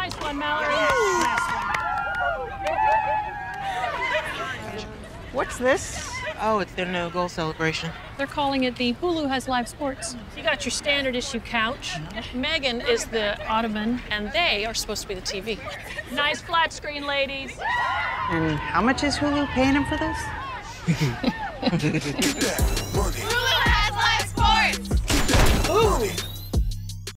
Nice one, Mallory. Last one. What's this? Oh, it's their new goal celebration. They're calling it the Hulu Has Live Sports. You got your standard issue couch. Megan is the ottoman, and they are supposed to be the TV. Nice flat screen, ladies. And how much is Hulu paying him for this?